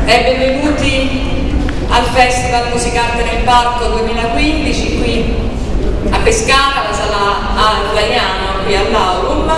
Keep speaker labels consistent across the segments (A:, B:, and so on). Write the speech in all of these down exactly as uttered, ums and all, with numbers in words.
A: e benvenuti al Festival Musicarte nel Parco duemilaquindici qui a Pescara, alla sala Flaiano, qui all'Aurum.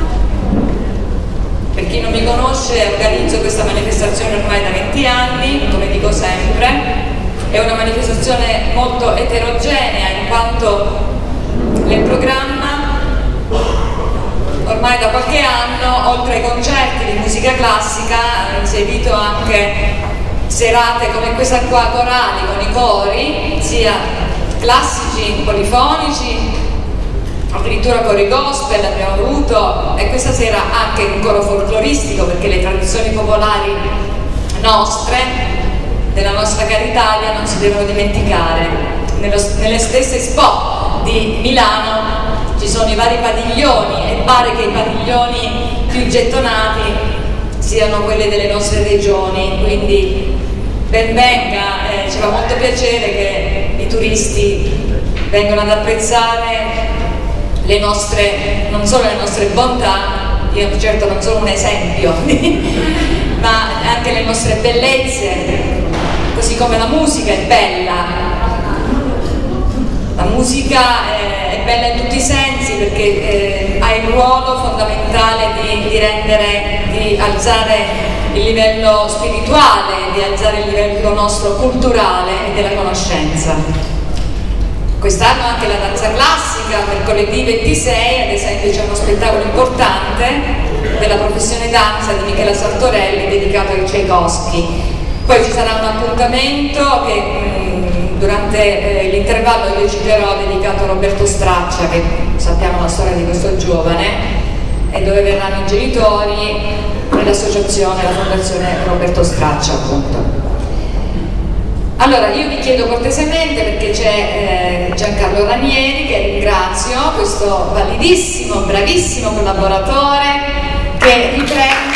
A: Per chi non mi conosce, organizzo questa manifestazione ormai da venti anni, come dico sempre. È una manifestazione molto eterogenea in quanto nel programma ormai da qualche anno, oltre ai concerti di musica classica, ho inserito anche serate come questa qua, corali con i cori, sia classici, polifonici, addirittura cori gospel abbiamo avuto, e questa sera anche un coro folcloristico, perché le tradizioni popolari nostre, della nostra cara Italia, non si devono dimenticare. Nello, nelle stesse Expo di Milano ci sono i vari padiglioni e pare che i padiglioni più gettonati siano quelli delle nostre regioni, quindi ben venga, eh, ci fa molto piacere che i turisti vengano ad apprezzare le nostre, non solo le nostre bontà, io certo non sono un esempio, ma anche le nostre bellezze, così come la musica è bella. La musica è, è bella in tutti i sensi perché eh, ha il ruolo fondamentale di, di rendere, di alzare il livello spirituale, di alzare il livello nostro culturale e della conoscenza. Quest'anno anche la danza classica, mercoledì ventisei ad esempio c'è uno spettacolo importante della professione danza di Michela Sartorelli dedicato a Tchaikovsky. Poi ci sarà un appuntamento che mh, durante eh, l'intervallo io citerò, dedicato a Roberto Straccia, che sappiamo la storia di questo giovane, e dove verranno i genitori e l'associazione, la fondazione Roberto Straccia appunto. Allora io vi chiedo cortesemente, perché c'è eh, Giancarlo Ranieri, che ringrazio, questo validissimo, bravissimo collaboratore che riprende.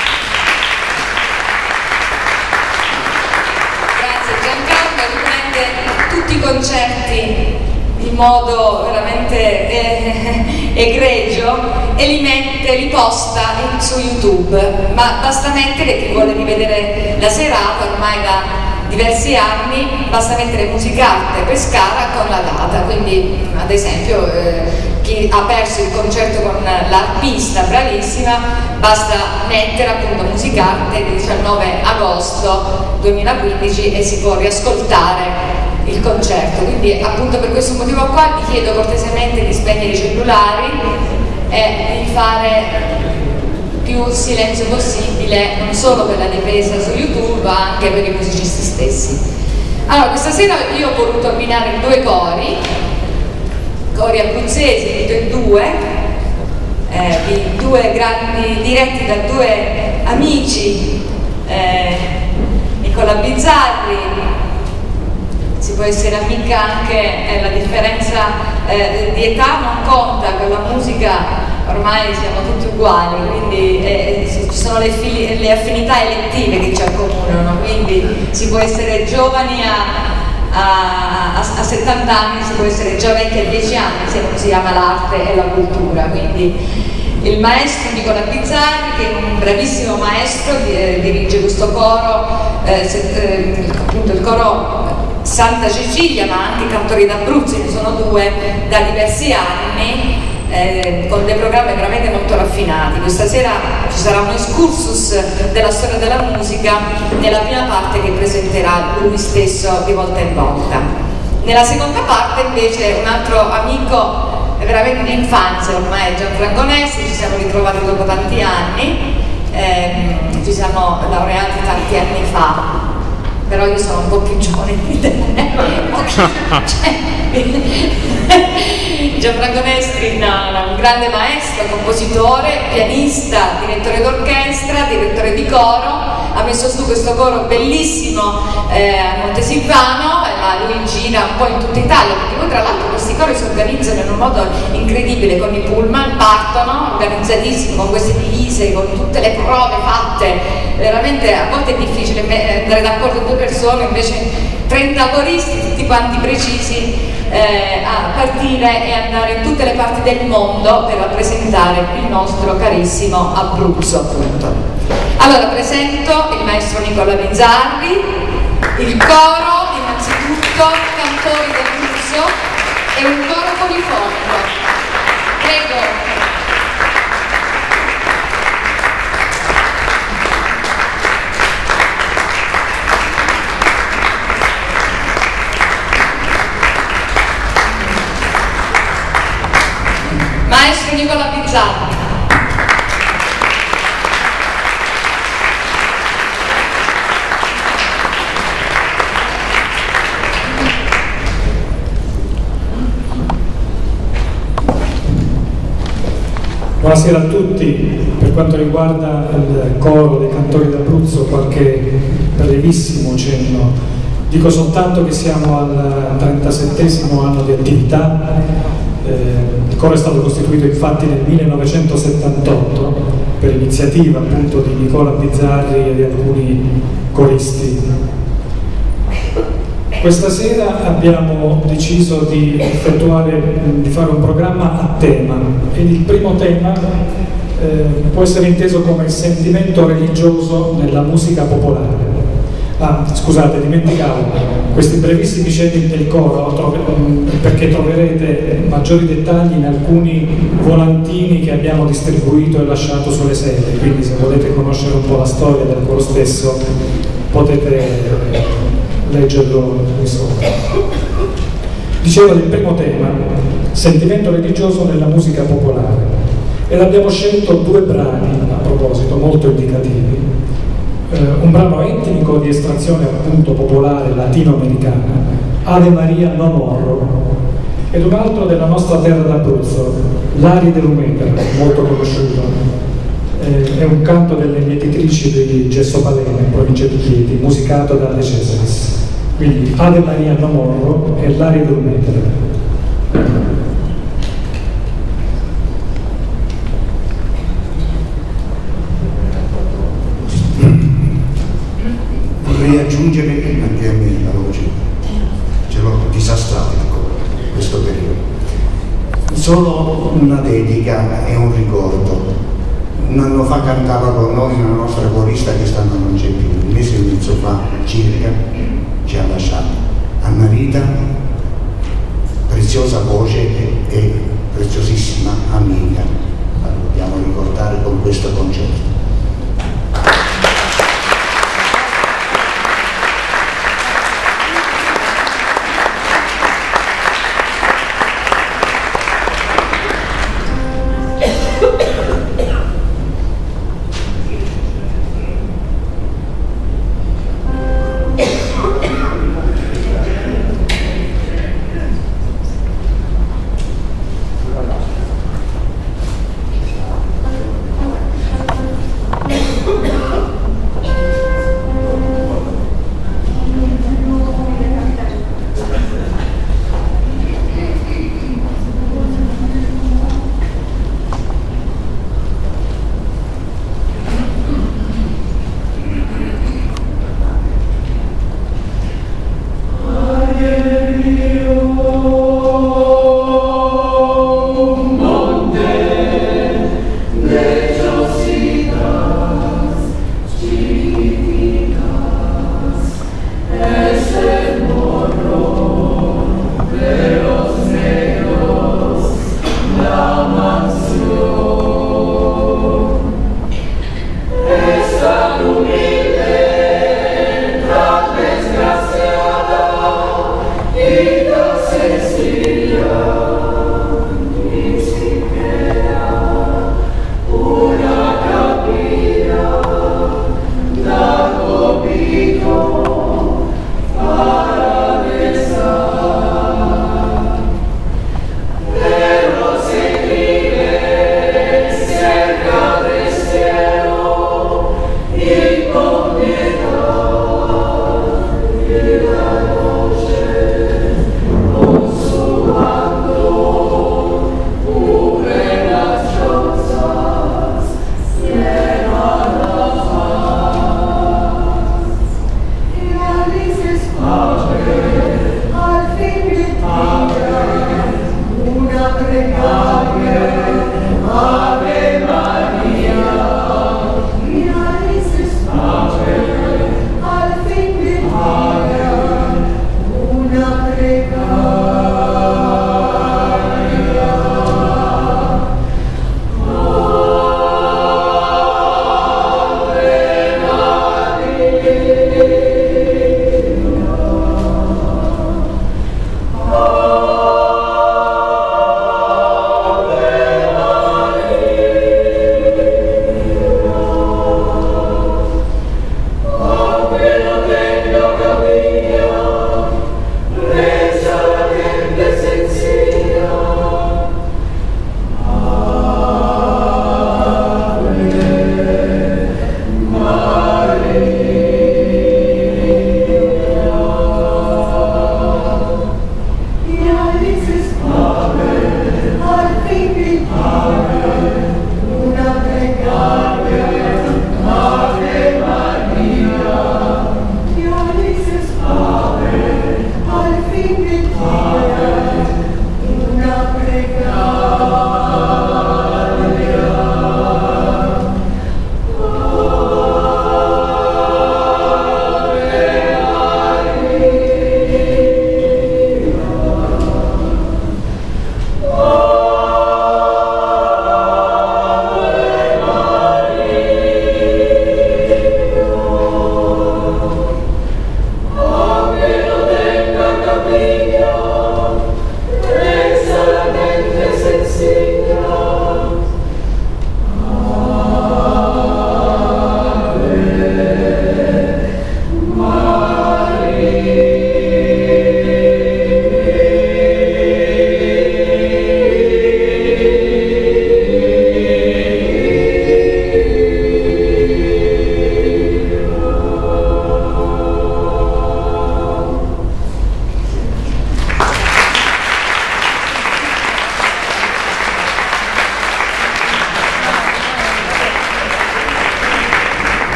A: Tutti i concerti in modo veramente eh, egregio e li mette, li posta in, su YouTube, ma basta mettere, chi vuole rivedere la serata ormai da diversi anni, basta mettere Musicarte Pescara con la data, quindi ad esempio eh, chi ha perso il concerto con l'arpista bravissima, basta mettere appunto Musicarte il diciannove agosto duemilaquindici e si può riascoltare il concerto. Quindi appunto per questo motivo qua vi chiedo cortesemente di spegnere i cellulari e di fare più silenzio possibile, non solo per la ripresa su YouTube ma anche per i musicisti stessi. Allora questa sera io ho voluto abbinare due cori, cori abruzzesi di due, due, eh, di due grandi, diretti da due amici, eh, Nicola Bizzarri. Si può essere amica anche, eh, la differenza eh, di età non conta, con la musica ormai siamo tutti uguali, quindi eh, ci sono le, fili, le affinità elettive che ci accomunano, quindi si può essere giovani a, a, a, a settanta anni, si può essere già vecchi a dieci anni se non si ama l'arte e la cultura. Quindi il maestro Nicola Bizzarri, che è un bravissimo maestro, eh, dirige questo coro, eh, se, eh, appunto il coro Santa Cecilia, ma anche Cantori d'Abruzzo, ne sono due da diversi anni, eh, con dei programmi veramente molto raffinati. Questa sera ci sarà un excursus della storia della musica nella prima parte che presenterà lui stesso di volta in volta. Nella seconda parte invece un altro amico veramente di infanzia ormai, Gianfranco Nesti, ci siamo ritrovati dopo tanti anni, eh, ci siamo laureati tanti anni fa, però io sono un po' più giovane di te. Gianfranco Nestri, un grande maestro, compositore, pianista, direttore d'orchestra, direttore di coro, ha messo su questo coro bellissimo eh, a Montesilvano, ma lui gira un po' in tutta Italia, perché poi tra l'altro questi cori si organizzano in un modo incredibile, con i pullman, partono organizzatissimi, con queste divise, con tutte le prove fatte, veramente a volte è difficile andare d'accordo due persone, invece trenta coristi, tutti quanti precisi, eh, a partire e andare in tutte le parti del mondo per rappresentare il nostro carissimo Abruzzo appunto. Allora presento il maestro Nicola Bizzarri, il coro innanzitutto, cantori d'Abruzzo e un coro polifonico. Prego. Maestro Nicola Bizzarri.
B: Buonasera a tutti. Per quanto riguarda il coro dei cantori d'Abruzzo, qualche brevissimo cenno. Dico soltanto che siamo al trentasettesimo anno di attività. Eh, il coro è stato costituito infatti nel millenovecentosettantotto per iniziativa appunto di Nicola Bizzarri e di alcuni coristi. Questa sera abbiamo deciso di effettuare, di fare un programma a tema, e il primo tema eh, può essere inteso come il sentimento religioso nella musica popolare. Ah, scusate, dimenticavo, questi brevissimi cenni del coro, trove, perché troverete maggiori dettagli in alcuni volantini che abbiamo distribuito e lasciato sulle sedi, quindi se volete conoscere un po' la storia del coro stesso potete leggerlo qui sopra. Dicevo del primo tema, sentimento religioso nella musica popolare, ed abbiamo scelto due brani a proposito molto indicativi. Eh, un brano etnico di estrazione appunto popolare latinoamericana, Ave Maria non morro, ed un altro della nostra terra d'Abruzzo, L'Ari dell'Umeda, molto conosciuto. Eh, è un canto delle mietitrici di Gessopalena, in provincia di Chieti, musicato da De Cesaris. Quindi Ave Maria non morro e L'Ari dell'Umeda.
C: Vorrei aggiungere anche a me la voce, ce l'ho disastrata in questo periodo. Solo una dedica e un ricordo. Un anno fa cantava con noi una nostra corista che stanno non c'è più, un mese e mezzo fa circa ci ha lasciato. Anna Rita, preziosa voce e preziosissima amica, la dobbiamo ricordare con questo concerto.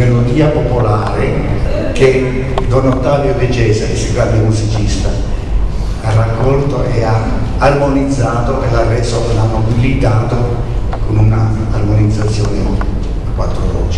C: melodia popolare che Don Ottavio De Cesaris, il grande musicista, ha raccolto e ha armonizzato e l'ha reso, l'ha nobilitato con una armonizzazione a quattro voci.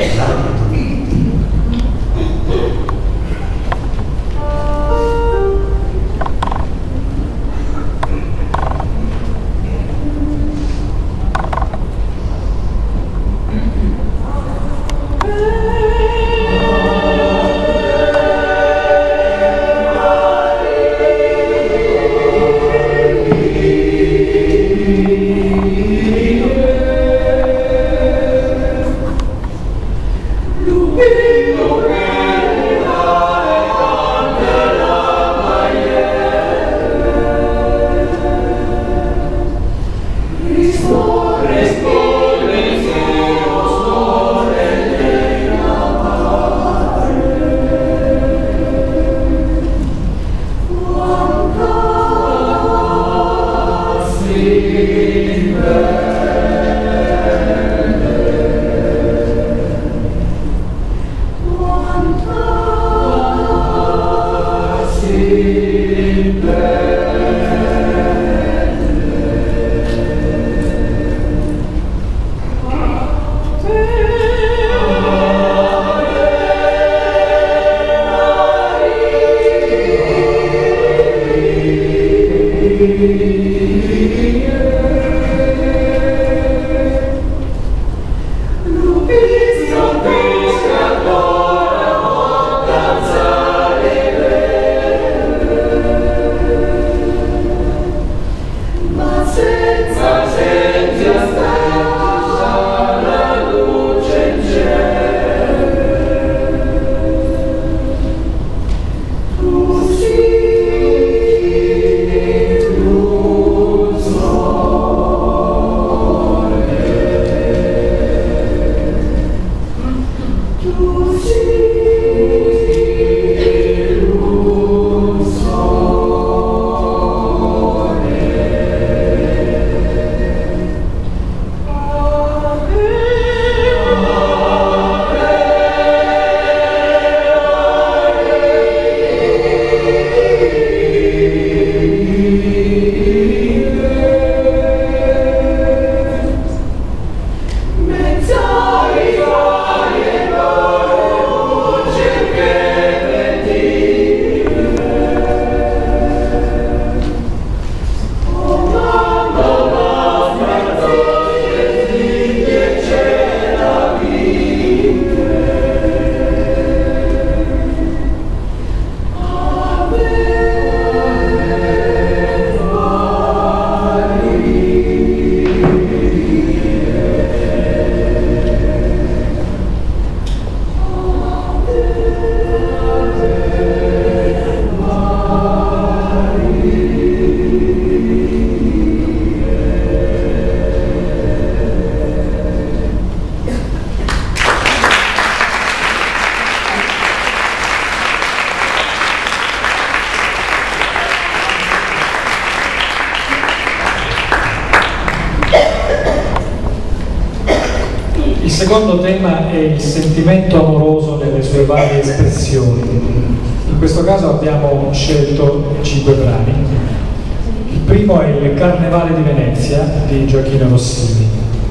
B: Il secondo tema è il sentimento amoroso nelle sue varie espressioni. In questo caso abbiamo scelto cinque brani. Il primo è il Carnevale di Venezia di Gioachino Rossini,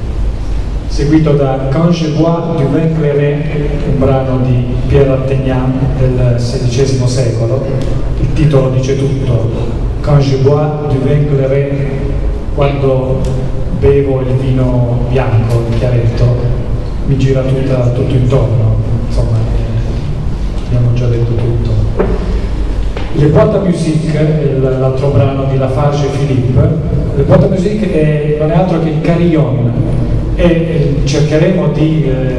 B: seguito da Quand je bois du vin clairé, un brano di Pierre Artagnan del sedicesimo secolo. Il titolo dice tutto: Quand je bois du vin clairé, quando bevo il vino bianco, il chiaretto, mi gira tutta, tutto intorno. Insomma, abbiamo già detto tutto. Le Boîtes à Musique, l'altro brano di Lafarge e Philippe. Le Boîtes à Musique è, non è altro che il carillon, e, e cercheremo di eh,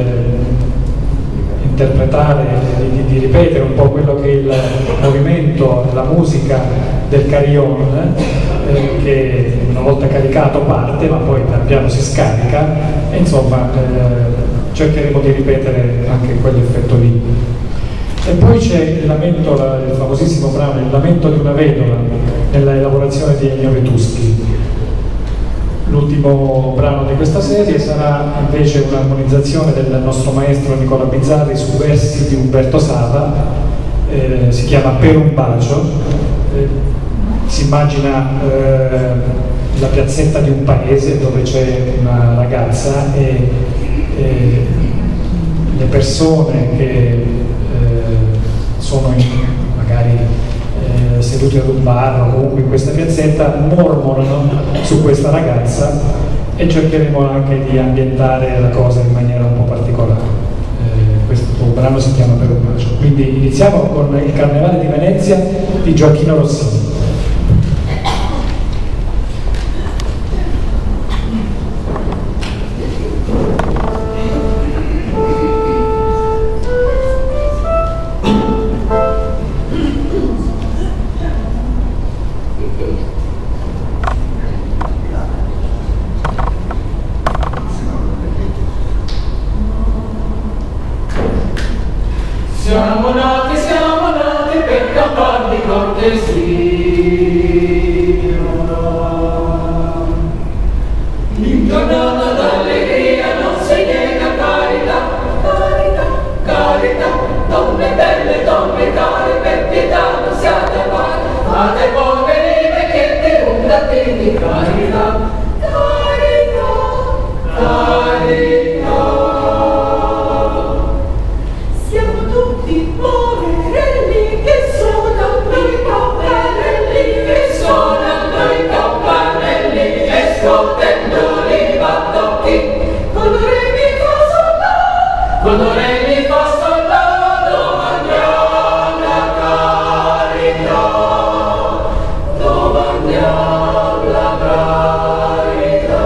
B: interpretare, di, di ripetere un po' quello che è il movimento, la musica del carillon, eh, che una volta caricato parte, ma poi pian piano si scarica, e insomma eh, cercheremo di ripetere anche quell'effetto lì. E poi c'è il lamento, il famosissimo brano Il lamento di una vedova, nella elaborazione di Ennio Vetuschi. L'ultimo brano di questa serie sarà invece un'armonizzazione del nostro maestro Nicola Bizzarri su versi di Umberto Sava, eh, si chiama Per un bacio, eh, si immagina eh, la piazzetta di un paese dove c'è una ragazza e, e le persone che eh, sono in, magari eh, sedute ad un bar o comunque in questa piazzetta mormorano su questa ragazza e cercheremo anche di ambientare la cosa in maniera un po' particolare. Eh, questo brano si chiama Per un bacio. Quindi iniziamo con il Carnevale di Venezia di Gioacchino Rossini.
D: Siamo nati, siamo nati per cantar di cortesia. In giornata d'allegria non si nega carità, carità, carità. Donne belle, donne care, per pietà non siate avare. Fate poveri vecchietti, un grattino di carità, carità, carità. Poverelli che suonano i campanelli, che suonano i campanelli, e scuotendo i battocchi, con re mi fa soldà, con re mi fa soldà, domandiamo la carità, domandiamo la carità.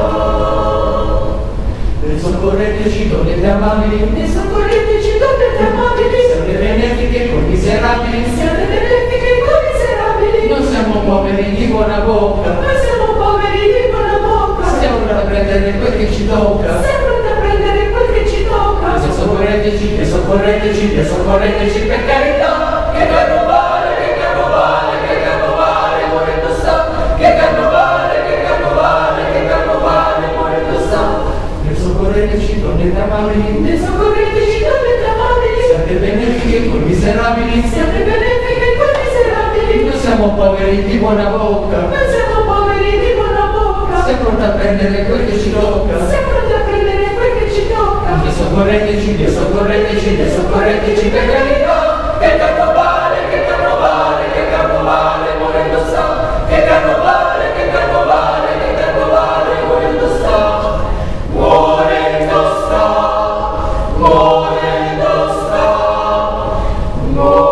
D: Ne soccorreteci donne amabili, ne soccorreteci donne amabili, siate benefiche con miserabili, siate benefiche con miserabili. Non siamo poveri di buona bocca, noi siamo poveri di buona bocca. Siamo da prendere quel che ci tocca, siamo da prendere quel che ci tocca. Ne soccorreteci, ne soccorreteci, ne soccorreteci per carità. Che carnovale, che carnovale, che carnovale, morendo sta. Che carnovale, che carnovale, che carnovale, morendo sta. Ne soccorreteci donne amabili, ne soccorreteci donne amabili, siate benefiche con miserabili, siate benefiche con miserabili. Noi siamo poveri di buona bocca, noi siamo poveri di buona bocca. Siamo pronti a prendere quel che ci tocca, siamo pronti a prendere quel che ci tocca. Ne soccorreteci, ne soccorreteci, ne soccorreteci per carità. Che carnovale, che carnovale, che carnovale, morendo sta. Che carnovale, che carnovale, che carnovale, morendo sta. Morendo sta, morendo sta, morendo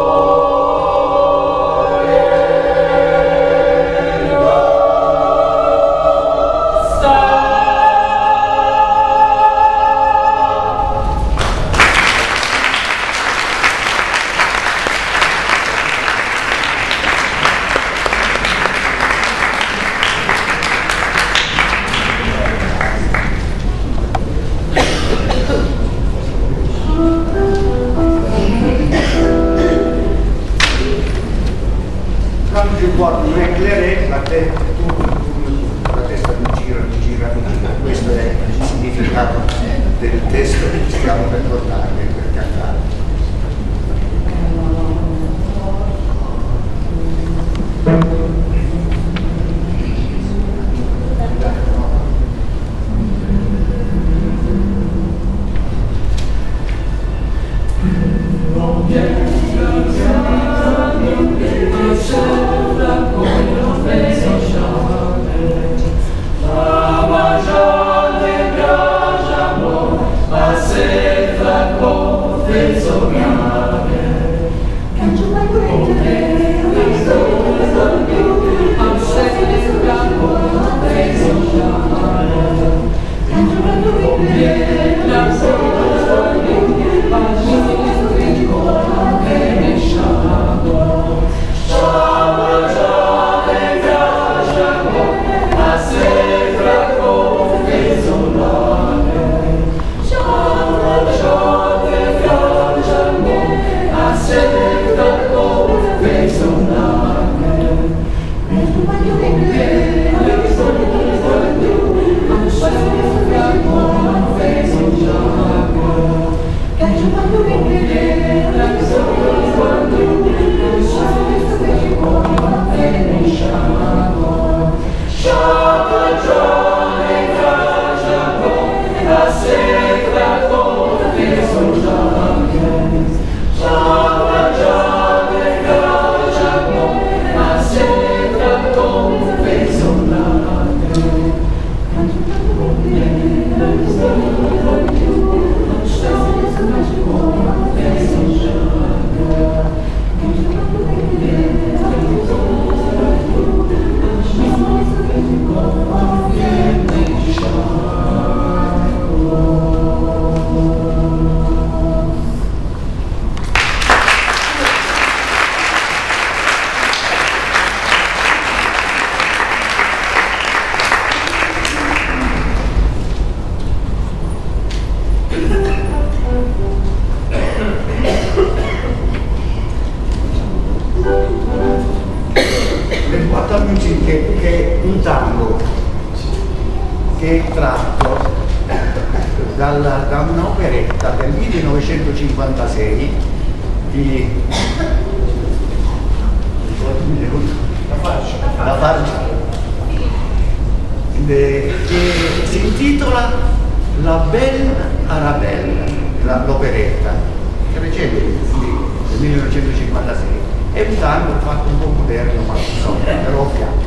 D: sta.
C: Non è claret, la, te, tu, tu, la testa mi gira, mi gira, mi gira. Questo è il significato del testo che stiamo per portare, per cantare.
D: Penso
C: che, che un tango che è tratto dalla, da un'operetta del millenovecentocinquantasei di la faccia, la faccia de, che si intitola La Belle Arabelle, la, l'operetta, che recente del millenovecentocinquantasei. È un tango fatto un po' moderno, ma insomma, però a fianco.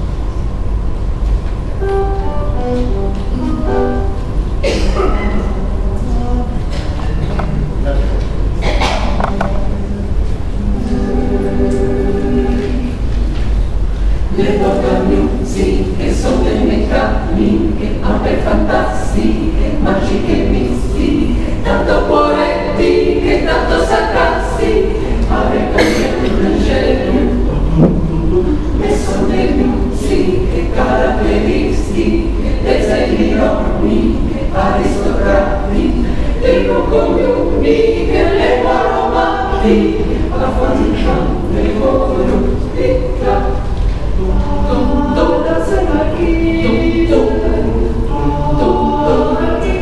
D: Le porte musiche sono delle cammine, ape fantastiche, magiche mistiche, tanto poetiche, tanto sarcastiche, ave come genio. E sono delle musiche caratteristiche, design ironiche, aristocratiche, le comuniche, le romantiche, la fatica, le voluttica. Toda se aqui, toda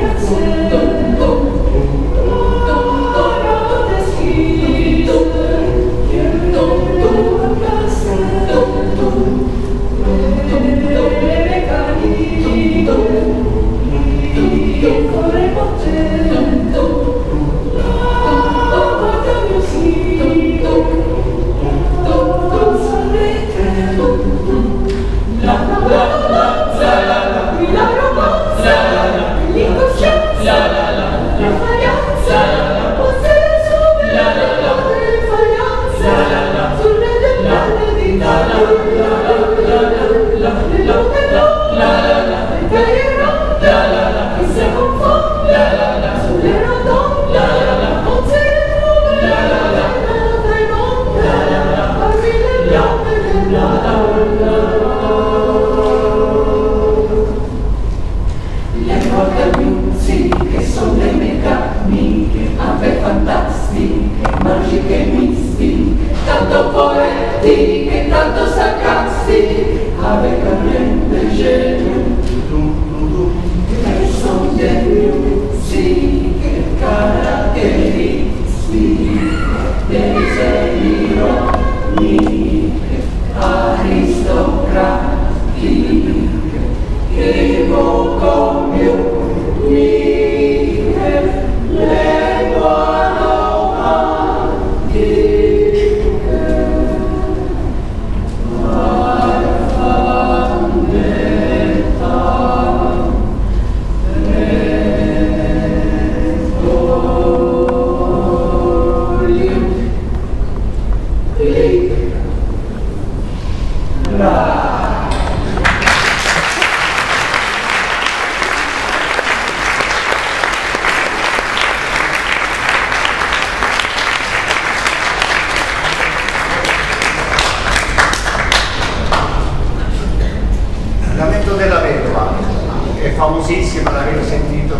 C: famosissima, l'avete sentito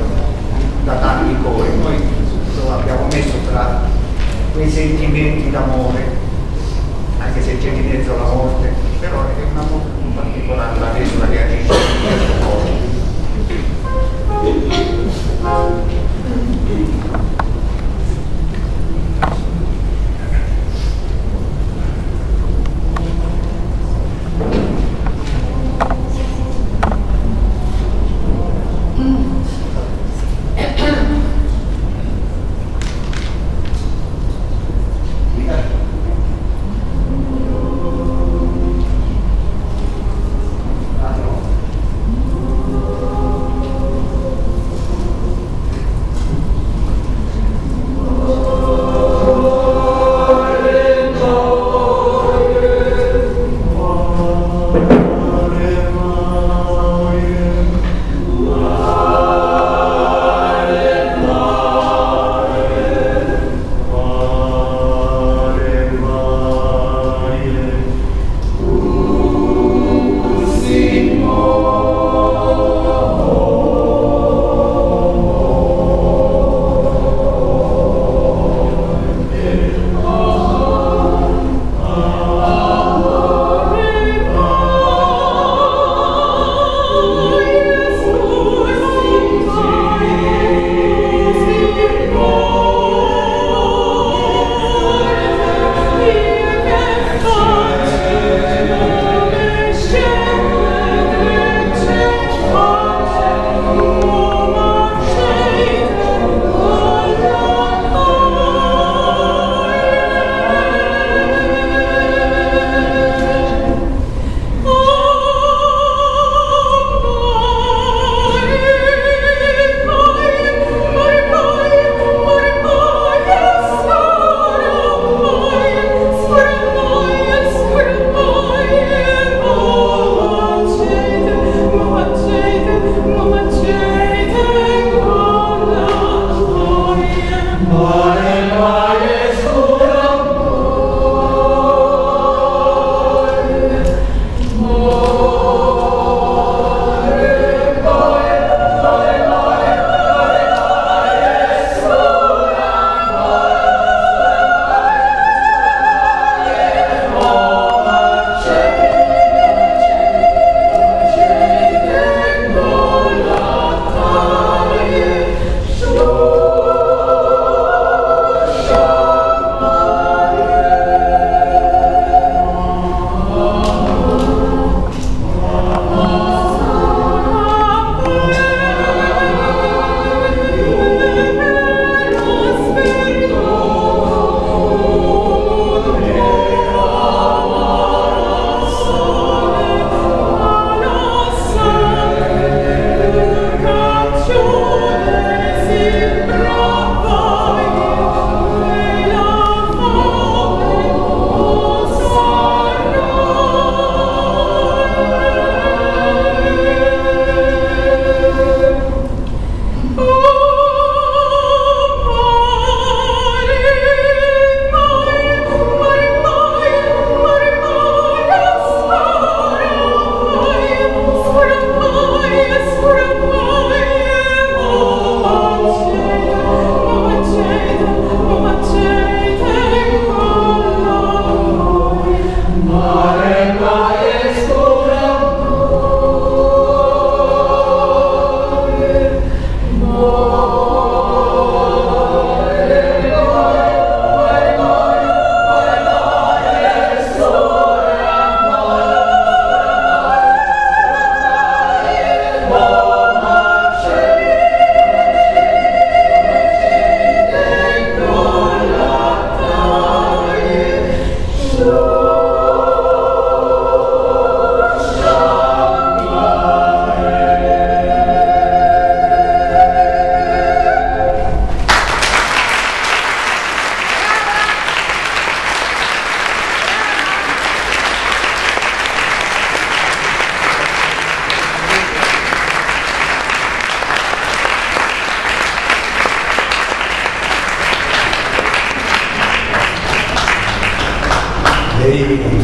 C: da tanti cori, noi lo abbiamo messo tra quei sentimenti d'amore, anche se c'è di mezzo la morte, però è un amore in particolare, la Vesula reagisce in questo modo.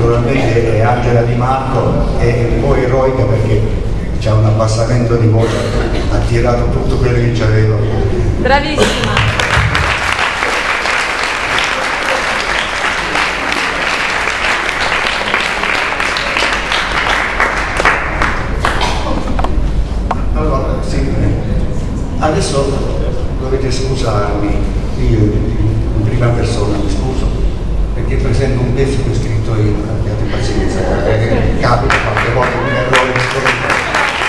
C: naturalmente è Angela Di Marco, è un po' eroica perché c'è un abbassamento di voce, ha tirato tutto quello che c'aveva.
A: Bravissima.
C: Allora, sì, adesso dovete scusarmi, io in prima persona mi scuso, perché presento un pezzo che ho scritto io, abbiate pazienza, perché capita qualche volta un errore di scorretto.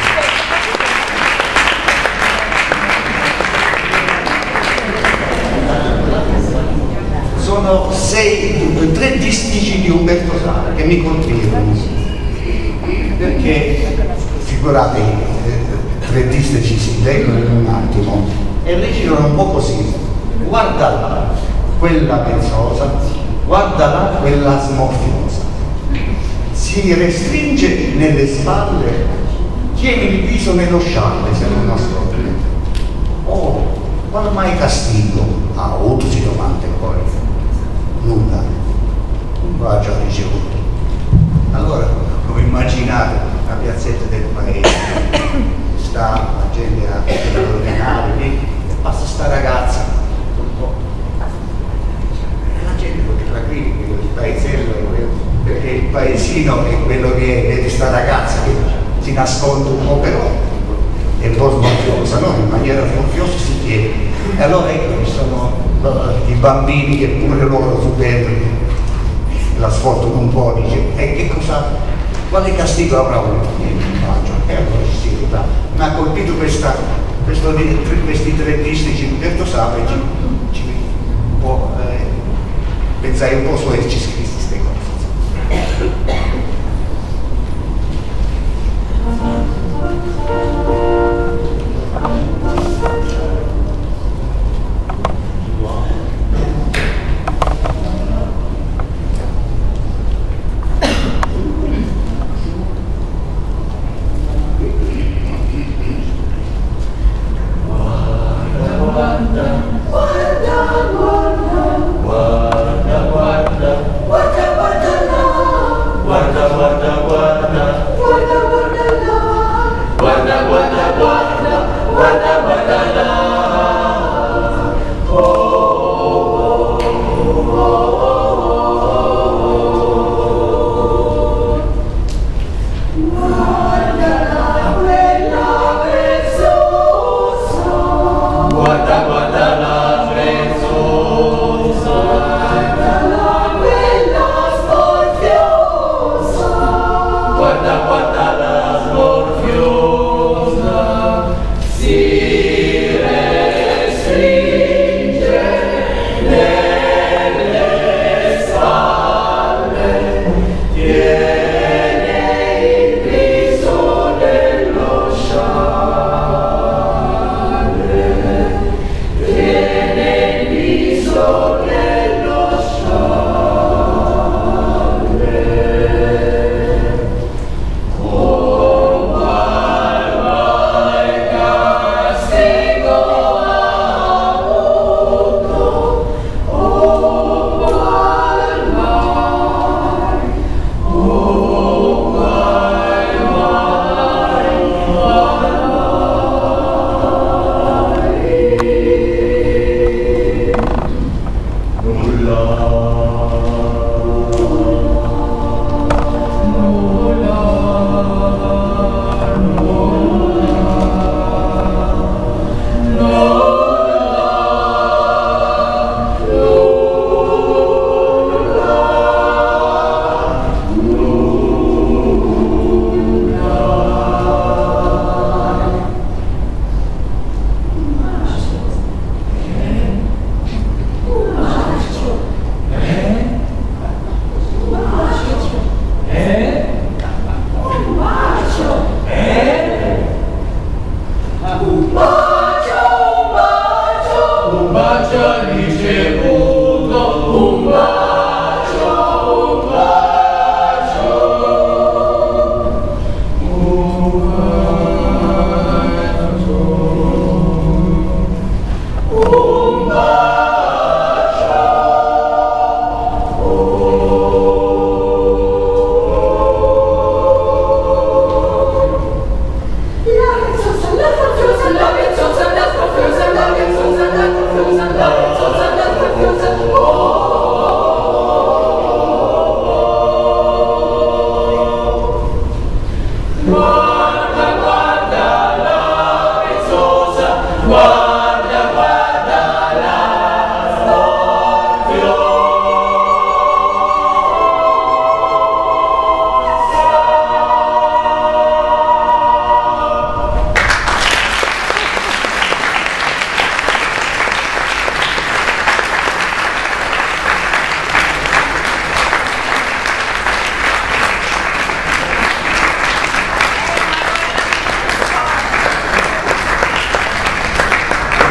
C: Sono sei, tre distici di Umberto Sala che mi colpirono, perché figuratevi, eh, tre distici si leggono in un attimo e recitano un po' così: guarda là quella pensosa, guarda là quella smorfiosa, si restringe nelle spalle, tiene il viso nello scialle se non nasconde. Oh, qual mai castigo ha avuto, si domanda poi. Nulla, un bacio ha ricevuto. Allora ho immaginato la piazzetta del paese, sta la gente a ordinare lì e passa sta ragazza un po'. E la gente poteva dire che il paesello è quello, perché il paesino è quello che è, vede sta ragazza che si nasconde un po', però è un po' smorfiosa, no? In maniera smorfiosa si chiede. E allora ecco ci sono i bambini che pure loro superano la sfortuna un po', dice, e che cosa, quale castigo avrà avuto? Niente, e allora si ripara. Mi ha colpito questa, questo, questi tre distici Umberto Sala, ci, ci un po', eh, pensai un po' su esci scritti queste cose.
D: Guarda, guarda, guarda, guarda là.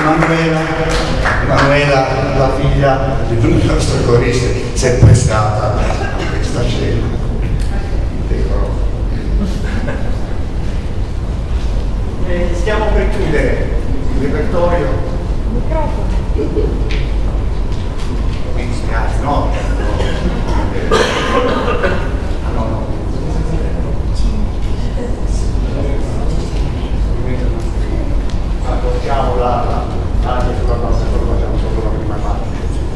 C: Emanuela, Emanuela, la figlia di uno dei nostri coristi, si è prestata a questa scena.
E: Eh, stiamo per chiudere il repertorio. Mi dispiace, no? Ah, no, no. Accorciamo la anche sulla cosa, solo facciamo solo la prima parte.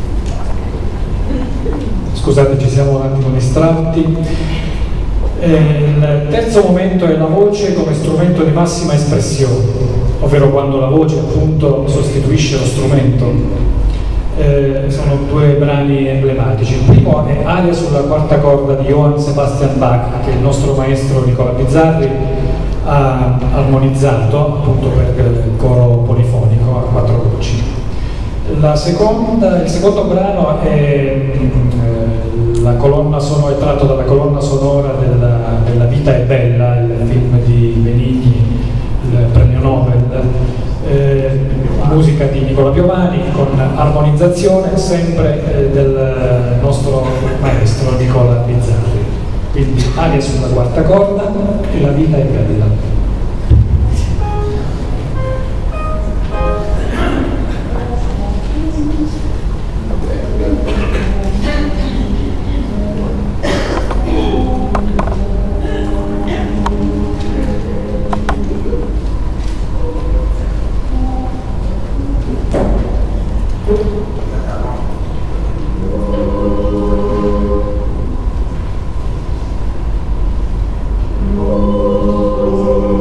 B: Scusate, ci siamo un attimo distratti. Il terzo momento è la voce come strumento di massima espressione, ovvero quando la voce appunto sostituisce lo strumento. Eh, sono due brani emblematici. Il primo è Aria sulla quarta corda di Johann Sebastian Bach, che il nostro maestro Nicola Bizzarri ha armonizzato appunto per il coro polifonico a quattro voci. La seconda, il secondo brano è la colonna sonora, è tratto dalla colonna sonora della, della Vita è bella, il film di Benigni, il premio Nobel, eh, musica di Nicola Piovani con armonizzazione sempre eh, del nostro maestro Nicola Bizzarri. Quindi Aria sulla quarta corda e La Vita è bella.
F: Oh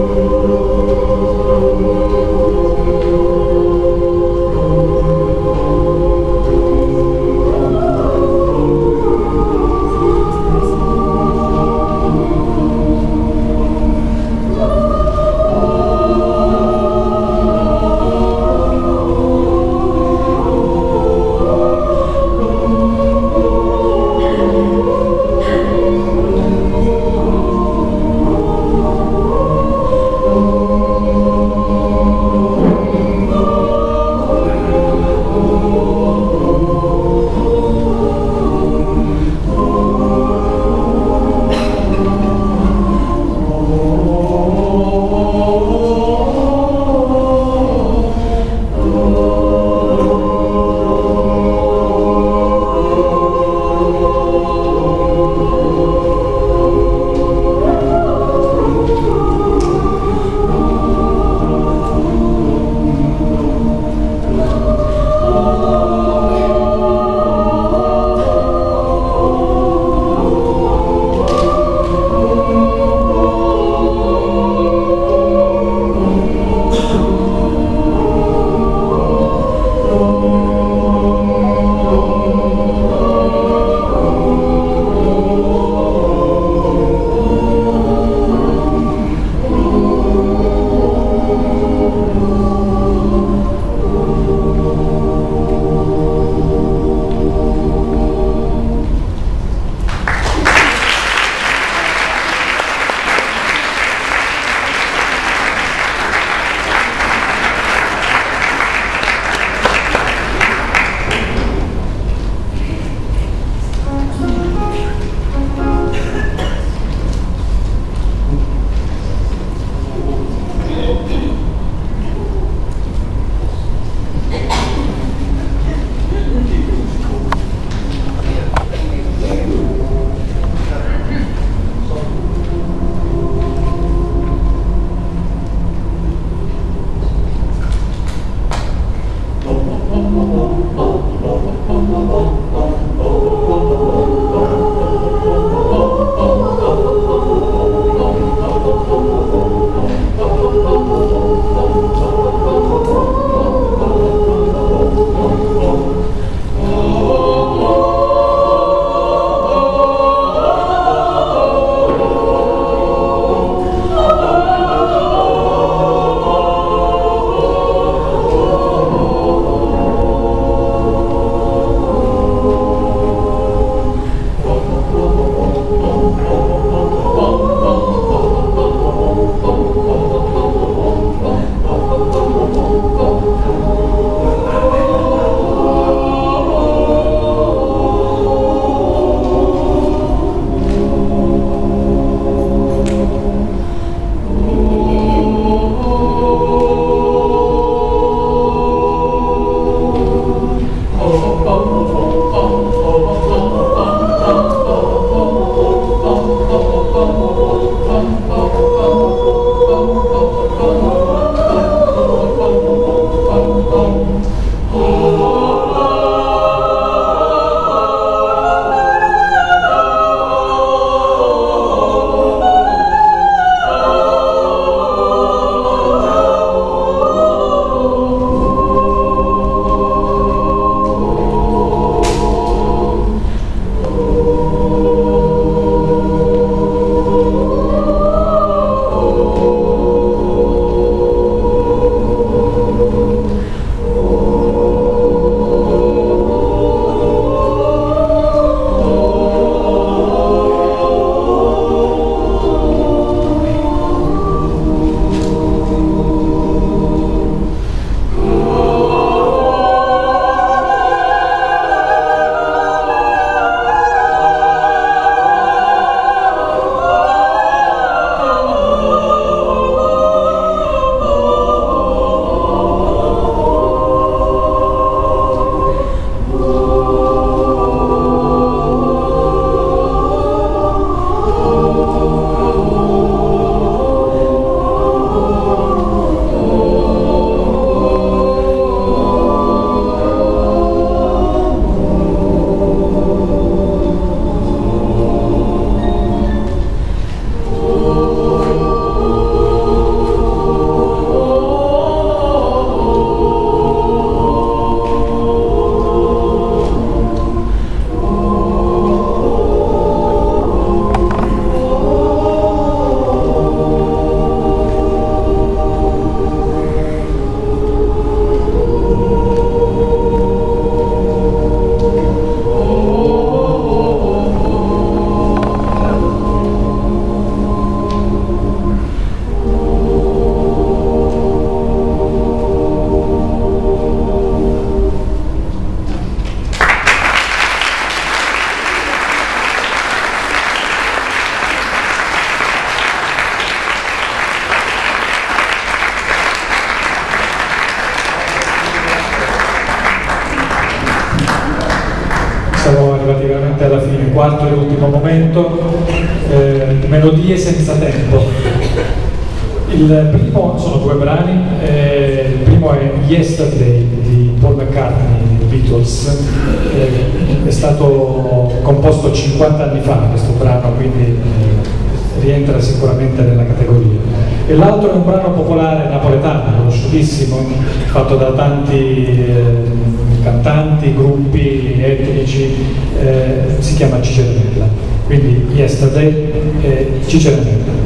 B: quarto e l'ultimo momento, eh, melodie senza tempo. Il primo sono due brani, eh, il primo è Yesterday di Paul McCartney, Beatles, eh, è stato composto cinquanta anni fa questo brano, quindi eh, rientra sicuramente nella categoria. E l'altro è un brano popolare napoletano, conosciutissimo, fatto da tanti eh, cantanti, gruppi etnici, eh, si chiama Ciceranella, quindi Yesterday e Ciceranella.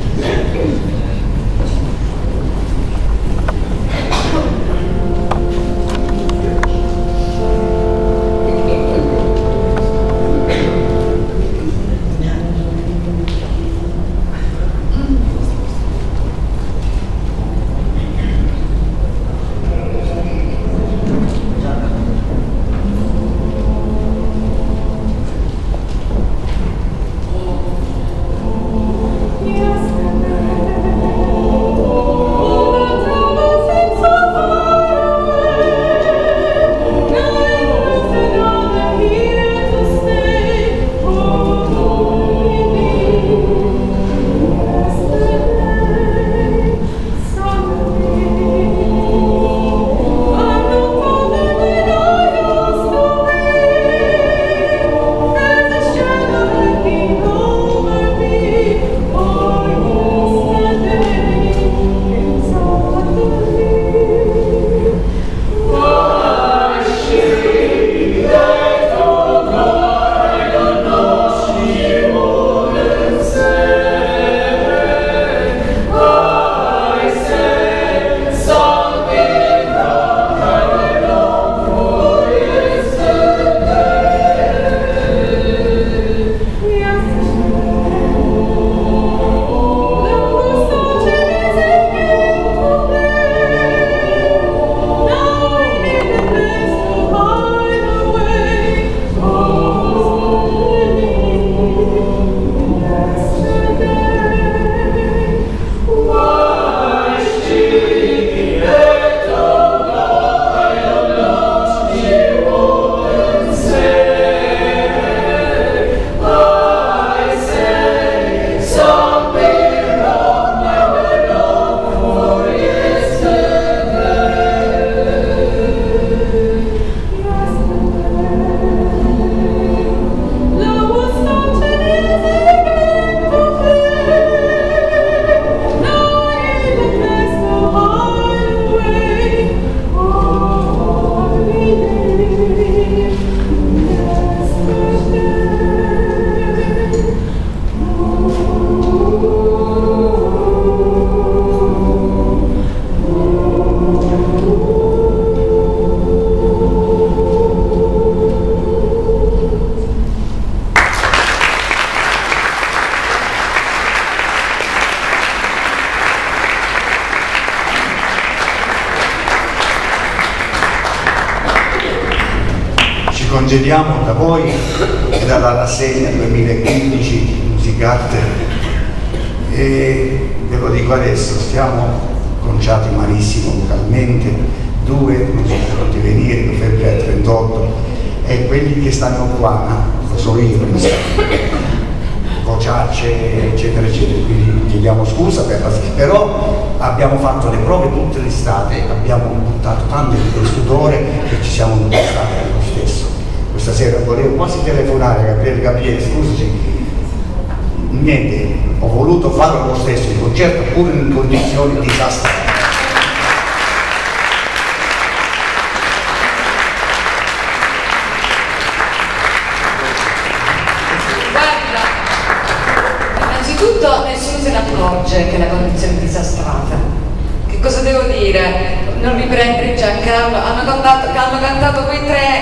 C: Congediamo da voi e dalla rassegna duemilaquindici Musicarte e ve lo dico adesso, stiamo conciati malissimo vocalmente, due non sono potuti venire, lo febbre al trentotto e quelli che stanno qua, lo so io, vociacce eccetera eccetera, quindi chiediamo scusa per la... però abbiamo fatto le prove tutta l'estate, abbiamo buttato tanto di sudore e ci siamo buttati lo stesso. Questa sera volevo quasi telefonare a Gabriele, Gabriele scusi, niente, ho voluto farlo lo stesso, il concerto pure in condizioni disastrose.
A: Guarda, innanzitutto nessuno se ne accorge che è la condizione disastrata. Che cosa devo dire? Non riprendere Giancarlo, hanno cantato, hanno cantato quei tre